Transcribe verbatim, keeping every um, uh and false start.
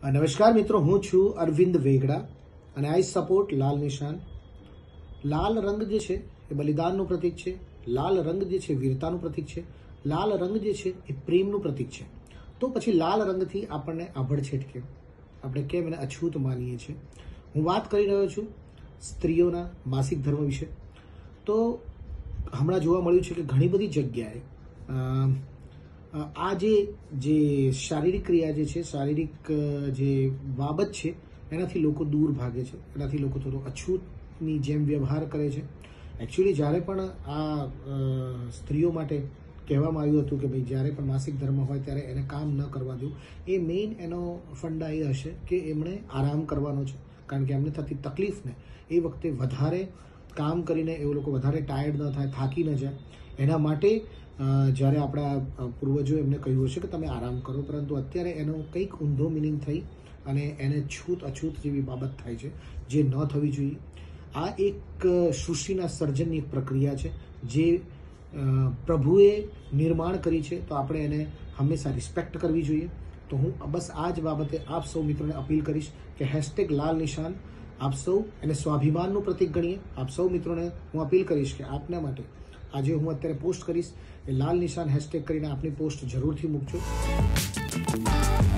નમસ્કાર મિત્રો, હું છું અરવિંદ વેગડા અને આઈ સપોર્ટ લાલ નિશાન. લાલ રંગ જે છે એ બલિદાનનું પ્રતીક છે. લાલ રંગ જે છે વીરતાનું પ્રતીક છે. લાલ રંગ જે છે એ પ્રેમનું પ્રતીક છે. તો પછી લાલ રંગથી આપણને આભડછેટ કેમ, આપણે કેમ એને અછૂત માનીએ છીએ? હું વાત કરી રહ્યો છું સ્ત્રીઓના માસિક ધર્મ વિશે. તો હમણાં જોવા મળ્યું છે કે ઘણી બધી જગ્યાએ આ જે જે શારીરિક ક્રિયા જે છે, શારીરિક જે બાબત છે, એનાથી લોકો દૂર ભાગે છે, એનાથી લોકો થોડો અછૂતની જેમ વ્યવહાર કરે છે. એકચ્યુઅલી જ્યારે પણ આ સ્ત્રીઓ માટે કહેવામાં આવ્યું હતું કે ભાઈ જ્યારે પણ માસિક ધર્મ હોય ત્યારે એને કામ ન કરવા દો, એ મેઇન એનો ફંડા એ હશે કે એમણે આરામ કરવાનો છે. કારણ કે એમને થતી તકલીફને એ વખતે વધારે કામ કરીને એ લોકો વધારે ટાયર્ડ ન થાય, થાકી ન જાય, એના માટે જ્યારે આપણા પૂર્વજો એમને કહ્યું હશે કે તમે આરામ કરો. પરંતુ અત્યારે એનો કંઈક ઊંધો મિનિંગ થઈ અને એને છૂત અછૂત જેવી બાબત થાય છે, જે ન થવી જોઈએ. આ એક સૃષ્ટિના સર્જનની એક પ્રક્રિયા છે જે પ્રભુએ નિર્માણ કરી છે, તો આપણે એને હંમેશા રિસ્પેક્ટ કરવી જોઈએ. તો હું બસ આ જ બાબતે આપ સૌ મિત્રોને અપીલ કરીશ કે હેશટેગ લાલ નિશાન આપ સૌ એને સ્વાભિમાનનું પ્રતીક ગણીએ. આપ સૌ મિત્રોને હું અપીલ કરીશ કે આપના માટે આજે હું અત્યારે પોસ્ટ કરીશ એ લાલ નિશાન હેશટેગ કરીને આપની પોસ્ટ જરૂરથી મૂકજો.